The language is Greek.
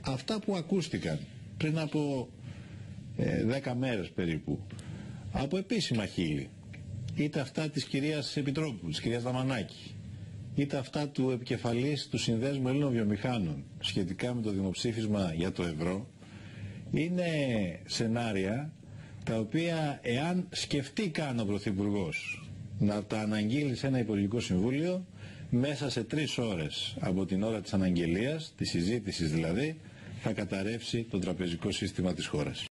αυτά που ακούστηκαν πριν από 10 μέρες περίπου από επίσημα χείλη, είτε αυτά της κυρίας Επιτρόπου, της κυρίας Δαμανάκη, είτε αυτά του επικεφαλής του Συνδέσμου Ελλήνων Βιομηχάνων σχετικά με το δημοψήφισμα για το ευρώ, είναι σενάρια τα οποία, εάν σκεφτεί καν ο Πρωθυπουργός να τα αναγγείλει σε ένα Υπουργικό Συμβούλιο, μέσα σε 3 ώρες από την ώρα της αναγγελίας, της συζήτησης δηλαδή, θα καταρρεύσει το τραπεζικό σύστημα της χώρας.